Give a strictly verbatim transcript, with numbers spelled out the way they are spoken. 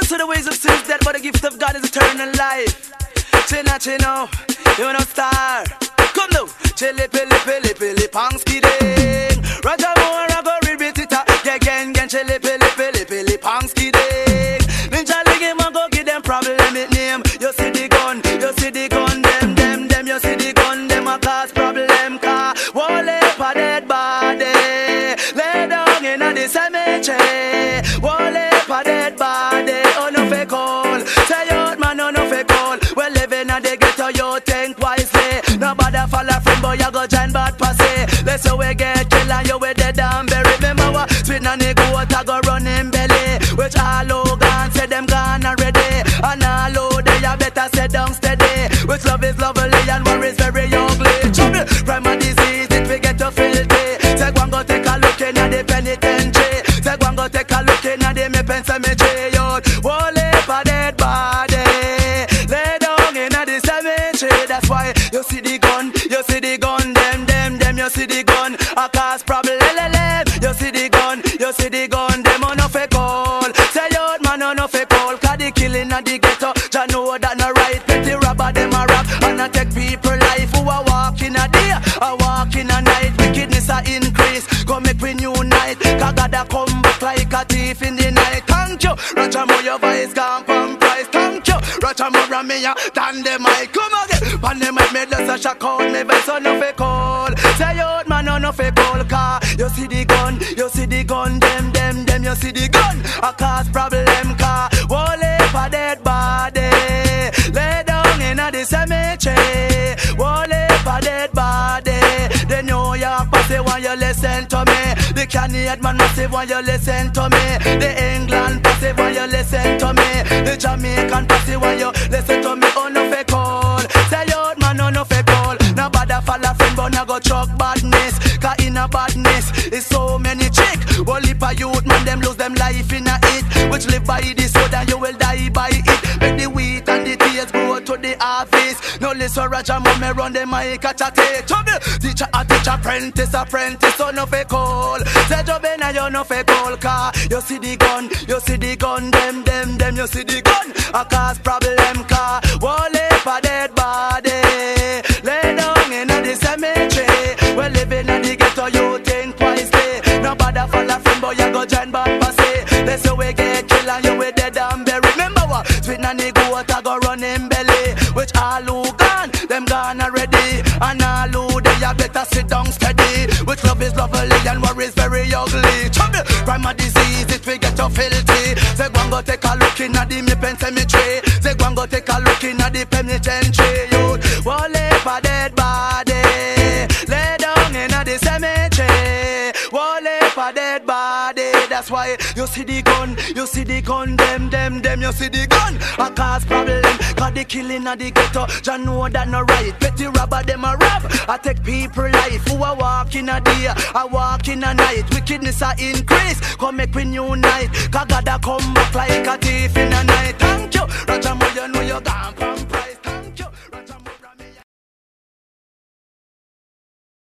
So the ways of sin is dead, but the gift of God is eternal life. China, chino, you no star. Come now, chili, pili, pili, pili, pangski ding. Roger more, I go repeat it again, again, chili, pili, pili, pili, pangski ding. Ninja league him, I go give them problem with name. You see the gun, you see the gun, them, them, them. You see the gun, them a cause problem, car. Wall up a dead body, lay down in the cemetery. Wall up a dead body, oh no fake call. Say out man, oh no fake call. Well living at the ghetto, you think wisely. Nobody follow friend, boy you go join bad pussy. Let's say we get killed and you we dead and buried. Remember what sweet nanny goat I go run in belly. Which all who gone say them gone already. And all who they you better sit down steady. Which love is lovely and war is very ugly. Trouble, crime and disease, it we get to filthy. Say go and go take a look in at the penitentiary. Say go and go take a look in at the me pen cemetery. Wall up a dead body, lay down in at the cemetery. That's why you see the gun, you see the gun, them, them, them. You see the gun, a cause problem. You see the gun, you see the gun, them on no fake call. Say out man on no fake call. Cause the killing at the ghetto, ya know that no right. Petty robber them a rap and a take people life. Who a walk in a day, a walk in a night. Wickedness a increase, come make we unite. Cause God a come back like a thief in the night. Thank you, Roger Moore, your voice gone from price. Thank you, Roger Moore and me a than the mic. Come again, pan the mic, me just a shock out. Me voice on no fake call. Say out man on no fake call. Car you see the gun, you see the gun, them, them, them. You see the gun, a cause problem. Car wall up a dead body, lay down in a the cemetery. Wall up a dead body. The New York pussy want you listen to me. The Canadian man pussy want you listen to me. The England pussy want you listen to me. The Jamaican pussy want you listen to me. Oh no fake call. Say out man, oh no fake call. No bother follow friend, but no go chuck badness. Cause in a badness is so many chick. Well if a youth man them lose them life in a it. Which live by the soda you will die by it. Make the wheat and the tears go to the office. No listen Roger Moore, me run the mic at a take. Teacher a teacher, apprentice apprentice. So no fake call. Say Jobena you no fake call. Car you see the gun, you see the gun, them, them, them. You see the gun, a cause problem. Car wall up a dead body, lay down in the cemetery. Well living at the ghetto, you think wisely. Nobody follow friend, boy you go join bad pussy. Let's say we get killed and you we dead and buried. Remember what sweet nanny goat I go run in belly. Which all who gone, them gone already. And all who they you better sit down steady. Which love is lovely and war is very ugly. Trouble, crime and disease, it we get to filthy. Say go and go take a look in at the me pen cemetery. Say go and go take a look in at the penitentiary. Youth, wall up a dead body, lay down in at the cemetery. Wall up a dead body. That's why you see the gun, you see the gun, them, them, them. You see the gun, a cause problem. Cause the killing at the ghetto, ya know that no right. Petty robber them a rob, I take people life. Who a walk in a day, a walk in a night. Wickedness a increase, come make we unite. Cause God a come back like a thief in a night. Thank you, Roger Moore, you know you gone from pride.